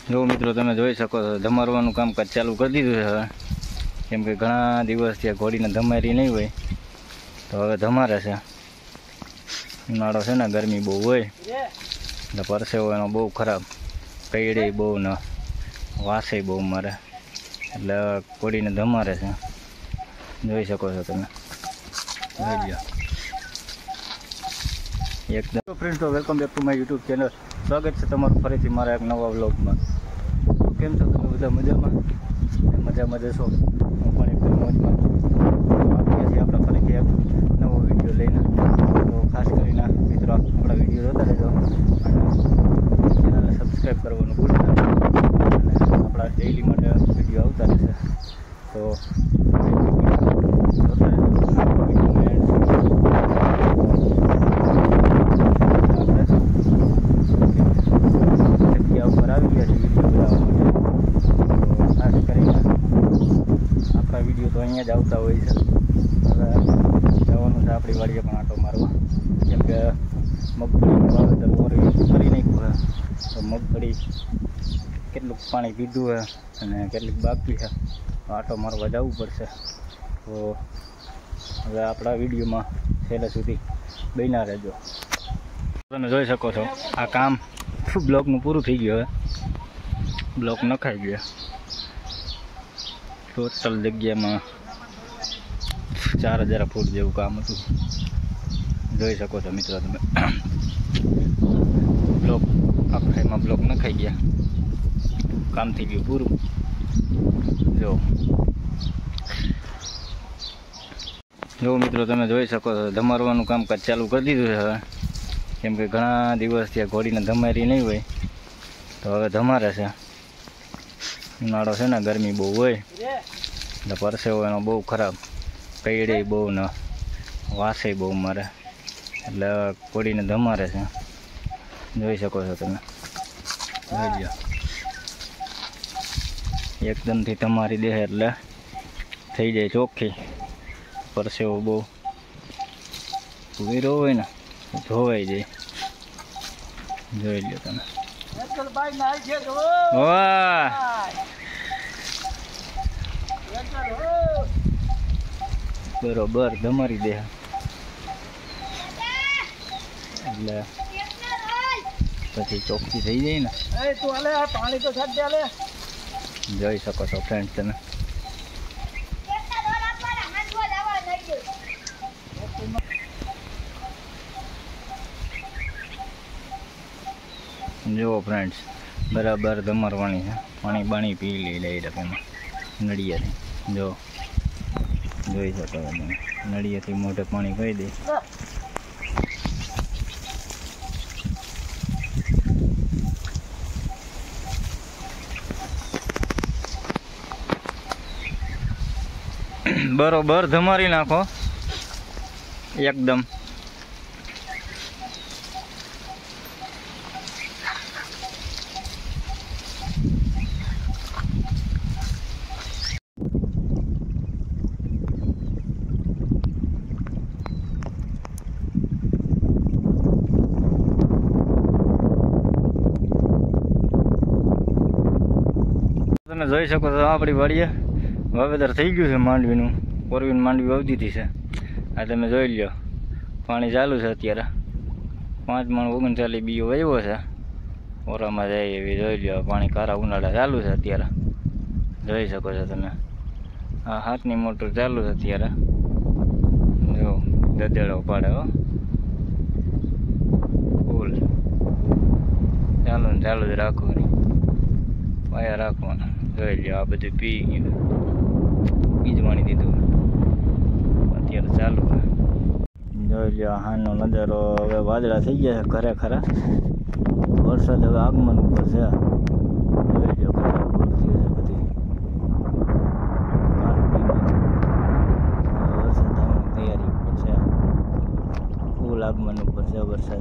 જો મિત્રો તમે જોઈ શકો છો ધમારવાનું કામકાજ ચાલુ કરી દીધું છે હવે, કેમ કે ઘણા દિવસથી ઘોડીને ધમારી નહીં હોય તો હવે ધમારે છે. ઉનાળો છે ને, ગરમી બહુ હોય એટલે પરસેવો એનો બહુ ખરાબ, કઈડે બહુ ને વાસે બહુ મારે એટલે ઘોડીને ધમારે છે. જોઈ શકો છો તમે, જોઈ લો એકદમ. ફ્રેન્ડ તો welcome back to my YouTube channel. સ્વાગત છે તમારું ફરીથી મારા એક નવા વ્લોગમાં. કેમ છો તમે બધા? મજામાં જશો? હું પણ એકદમ મોજમાં આવીએ છીએ આપણે ફરીથી એક નવો વિડીયો લઈને. તો ખાસ કરીને મિત્રો આપણા વિડીયો જોતા રહેજો અને ચેનલને સબસ્ક્રાઈબ કરવાનું ભૂલતા નહીં. અને આપણા ડેઇલી માટે વિડીયો આવતા રહેશે તો જોતા રહેજો. જગ્યા ઉપર આવી ગયા છે વિડીયો બનાવવા માટે. તો ખાસ કરીને આપણા વિડીયો તો અહીંયા જ આવતા હોય છે. હવે જવાનું છે આપણી વાડીએ પણ આંટો મારવા, કેમ કે મગફળીનું વાવેતર કરી નાખ્યું છે. તો મગફળી કેટલુંક પાણી પીધું છે અને કેટલીક બાકી છે, તો આંટો મારવા જવું પડશે. તો હવે આપણા વિડીયોમાં છેલ્લે સુધી બન્યા રહેજો. તમે જોઈ શકો છો આ કામ બ્લોકનું પૂરું થઈ ગયું. હવે બ્લોક નખાઈ ગયો. ટોટલ જગ્યામાં 4000 ફૂટ જેવું કામ હતું. જોઈ શકો છો મિત્રો તમે, બ્લોક આખાઈમાં બ્લોક નખાઈ ગયા, કામ થઈ ગયું પૂરું. જો મિત્રો તમે જોઈ શકો છો ધમારવાનું કામકાજ ચાલુ કરી દીધું છે હવે, કેમ કે ઘણા દિવસથી ઘોડીને ધમારી નહીં હોય તો હવે ધમારે છે. ઉનાળો છે ને, ગરમી બહુ હોય એટલે પરસેવો એનો બહુ ખરાબ, કઈડે બહુ ને વાસે બહુ મારે એટલે ઘોડીને ધમારે છે. જોઈ શકો છો તમે, જોઈ લો એકદમથી તમારી દેહ એટલે થઈ જાય ચોખ્ખી. પરસેવો બહુ ઉભીરો હોય ને ધોવાઈ જાય. જોઈ લો તમે. વાહ, બરોબર ધમારી દે એટલે પછી ચોખ્ખી થઈ જાય ને. જોઈ શકો છો ફ્રેન્ડ તમે. જુઓ ફ્રેન્ડ્સ, બરાબર ધમારવાની છે. પાણી બાણી પી લઈ ડાયરેક્ટ એમાં નળિયાથી. જો જોઈ શકો તમે, નળિયાથી મોઢે પાણી પી દે. બરોબર ધમારી નાખો એકદમ. તમે જોઈ શકો છો આપણી વાડીએ વાવેતર થઈ ગયું છે માંડવીનું. કોરવીન માંડવી વાવી દીધી છે. આ તમે જોઈ લો, પાણી ચાલુ છે અત્યારે. 5 મણ 39 બીઓ વાવ્યો છે. ઓરામાં જાય એવી જોઈ લો. પાણી કારા ઉનાળા ચાલુ છે અત્યારે. જોઈ શકો છો તમે. આ હાથની મોટર ચાલુ છે અત્યારે. જો દદેડો પાડે હો ફૂલ. ચાલુ ને ચાલુ જ રાખવાની, પાયા રાખવાના. જોઈ લો આ બધું પી ગયું, બીજવાણી દીધું અત્યારે ચાલુ. જોઈ લો હાનો નજારો. હવે વાદળા થઈ ગયા છે ખરે ખરા. વરસાદ હવે આગમન ઉપર છે. જોઈ લો કેટલા ભૂલ થયું છે બધી. વરસાદ આવવાની તૈયારી ઉપર છે. ફૂલ આગમન ઉપર છે વરસાદ.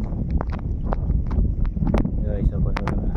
જોઈ શકો છો તમે.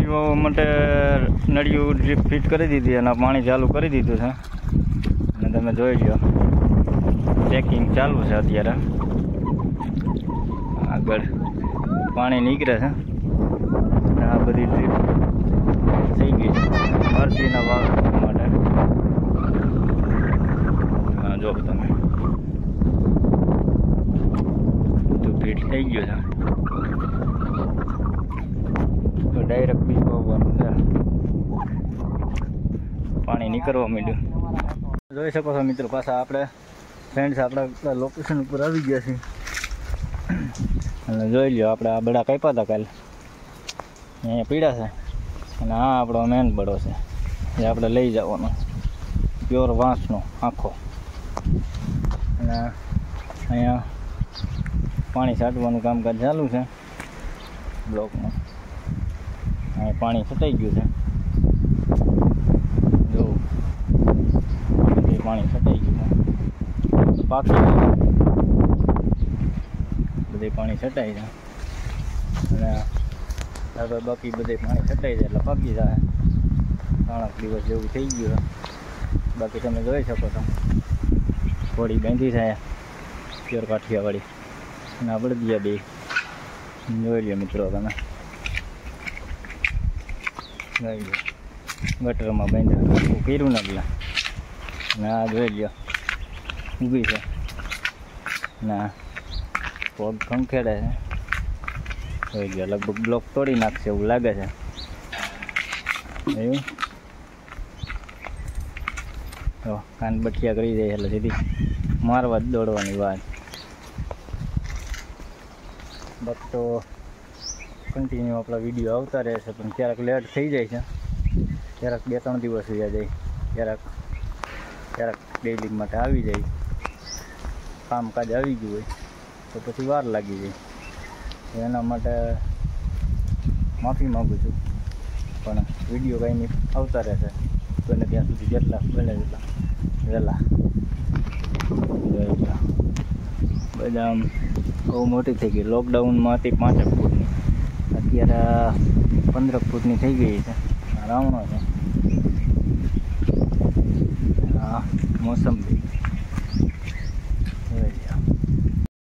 પછી વાવવા માટે નળિયું ડ્રીપ ફિટ કરી દીધી અને પાણી ચાલુ કરી દીધું છે અને તમે જોઈ લો ચેકિંગ ચાલુ છે અત્યારે. આગળ પાણી નીકળે છે અને આ બધી ડ્રીપ થઈ ગઈ છે મરચીના વાવવા માટે. હા જો તમે બધું ફિટ થઈ ગયું છે. તો ડાયરેક્ટ બી વાવવાનું છે. પાણી નીકળવા માંડ્યું. જોઈ શકો છો મિત્રો, પાછા આપણે ફ્રેન્ડ્સ આપણા લોકેશન ઉપર આવી ગયા છીએ અને જોઈ લો આપણે આ બડા કાપ્યા હતા કાલે, અહીંયા પીડા છે અને આ આપણો મેન બડો છે જે આપણે લઈ જવાનો પ્યોર વાંસનો આખો. અને અહીંયા પાણી છાંટવાનું કામકાજ ચાલુ છે બ્લોકમાં. અહીંયા પાણી છટાઈ ગયું છે, જો પાણી છટાઈ ગયું છે. પાકી બધે પાણી છટાઈ જાય અને આગળ બાકી બધે પાણી છટાઈ જાય એટલે પાકી જાય. 3 દિવસ જેવું થઈ ગયું. બાકી તમે જોઈ શકો છો ઘોડી બાંધી થાય પ્યોર કાઠિયાવાડી અને આપણે બીજા બે જોઈ લો મિત્રો. તમે જોઈ લો ગટરમાં બાંધ્યા કર્યું ને પેલા ને આ જોઈ લો ઊભી છે ના પગ ખંખેડે છે. જોઈ લો લગભગ બ્લોક તોડી નાખશે એવું લાગે છે. એવું તો કાન બઠિયા કરી જાય એટલે સીધી મારવા જ દોડવાની વાત. બાકી તો કન્ટિન્યુ આપણા વિડીયો આવતા રહેશે, પણ ક્યારેક લેટ થઈ જાય છે, ક્યારેક 2-3 દિવસ વયા જાય, ક્યારેક ડેઇલી માટે આવી જાય. કામકાજ આવી ગયું હોય તો પછી વાર લાગી જાય. એના માટે માફી માગું છું, પણ વિડીયો કાંઈ નહીં આવતા રહેશે બને ત્યાં સુધી જેટલા બને એટલા વહેલા. બધા આમ બહુ મોટી થઈ ગઈ. લોકડાઉનમાં હતી 5 ફૂટની, અત્યારે 15 ફૂટની થઈ ગઈ છે. રાવણો છે. હા મોસંબી